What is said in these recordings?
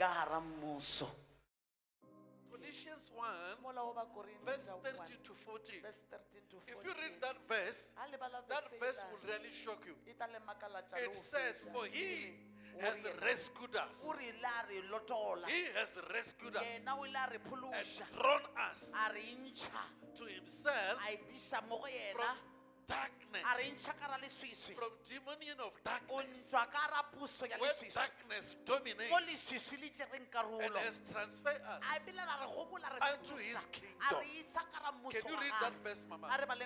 Colossians 1, verse 13 to 14. If you read that verse will really shock you. It says, for he has rescued us. He has rescued us and drawn us to himself from darkness, from dominion of darkness, where darkness dominates, and has transferred us unto his kingdom. Can you read that verse, Mama?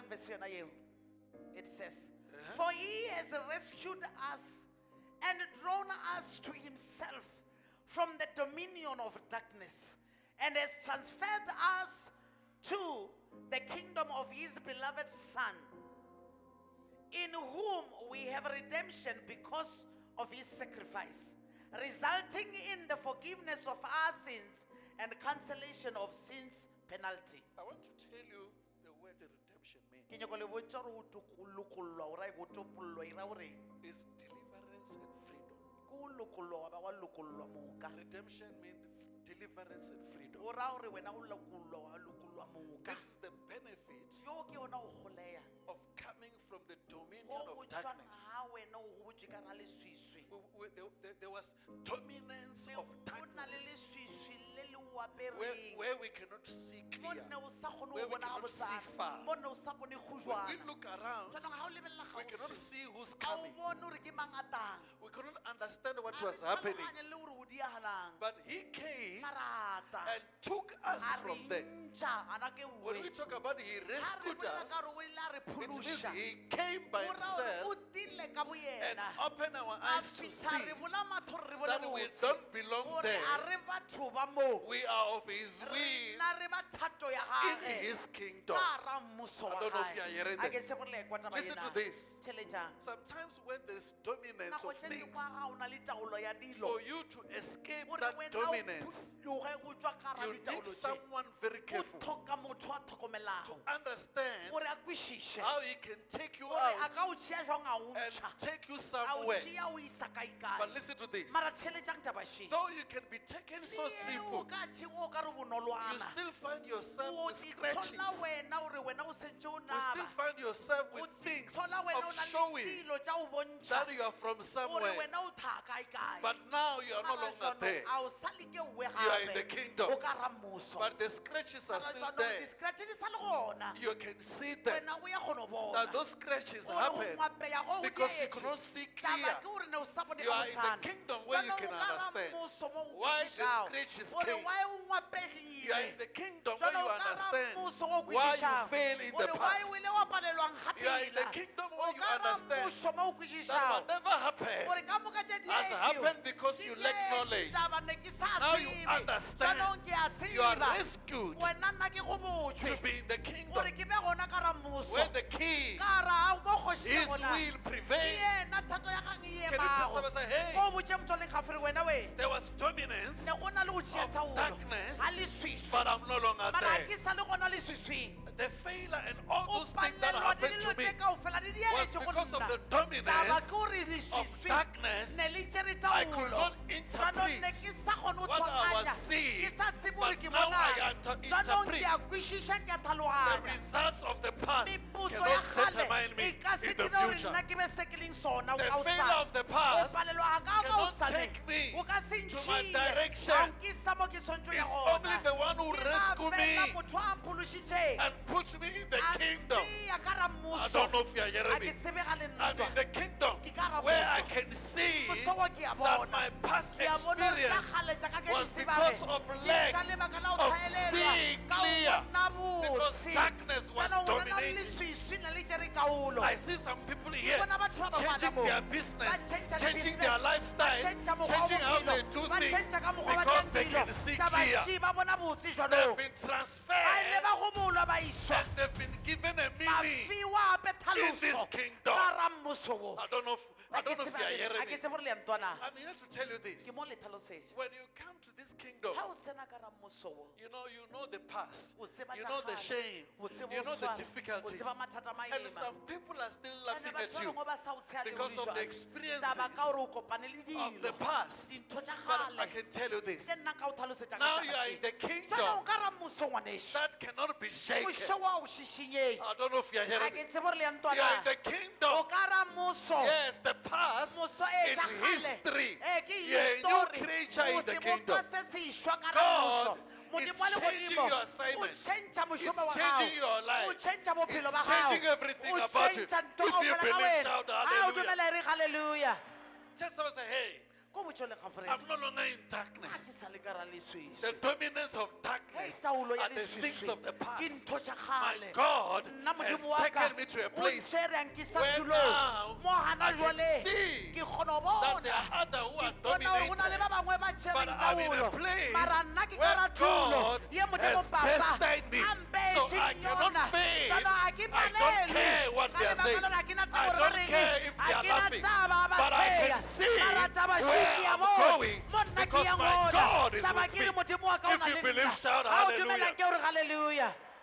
It says, for he has rescued us and drawn us to himself from the dominion of darkness, and has transferred us to the kingdom of his beloved Son, in whom we have redemption because of his sacrifice, resulting in the forgiveness of our sins and cancellation of sins penalty. I want to tell you the word redemption means. Is deliverance and freedom. Redemption means deliverance and freedom. This is the benefit of coming from the dominion of darkness. There was dominance of darkness where we cannot see clear, where we cannot see far. When we look around, we cannot see who's coming. We couldn't understand what was happening. But he came and took us from there. When we talk about he rescued us, it means he came by himself and opened our eyes to see that we don't belong there. We are of his will in his kingdom. I don't know if you are hearing this. Listen to this. Sometimes when there is dominance of things, for you to escape that dominance, you need someone very careful to understand how he can take you out and take you somewhere. But listen to this. Though you can be taken so simple, you still find yourself with scratches. You still find yourself with things of showing that you are from somewhere. But now you are no longer there. You are in the kingdom. But the scratches are still there. You can see them. That those scratches happen because you cannot see clear. You are in the kingdom where you can understand why the scratches came. You are in the kingdom where you understand why you failed in the past. You are in the kingdom where you understand that whatever happened has happened because you lack knowledge. Now you understand. You are rescued to be in the kingdom where the king, his will prevails. Can you tell someone, say, hey, there was dominance of darkness, but I'm no longer there. The failure and all those things that happened to me was because of the dominance of darkness. I could not interpret what I was seeing, but now I interpret. The results of the past cannot determine me in the future. The failure of the past cannot take me to my direction. It's only the one who rescued me and put me in the kingdom. I don't know if you are hearing me. I'm in the kingdom where I can see that my past experience was because of lack of seeing clear, because darkness was dominating. I see some people here changing their business, changing their lifestyle, changing how they do things because they can see clear. They've been transferred and they've been given a meaning in this kingdom. I don't know if you are hearing me. I'm here to tell you this. When you come to this kingdom, you know the past, you know the shame, you know the difficulties. And some people are still laughing at you because of the experiences of the past. But I can tell you this. Now you are in the kingdom that cannot be shaken. I don't know if you are hearing me. You are in the kingdom. Yes, the past is history. You are a new creature in the kingdom. God is changing your assignment. It's changing your life. It's changing everything about you. If you believe, shout hallelujah. Just say, hey, I'm no longer in darkness. The dominance of darkness are the things of the past. My God has taken me to a place where now I can see that there are others who are dominating. But I'm in a place where God has destined me. So I cannot fail. I don't care what they are saying. I don't care if they are laughing. But I can see where I'm going because my God is with me. If you believe, shout hallelujah.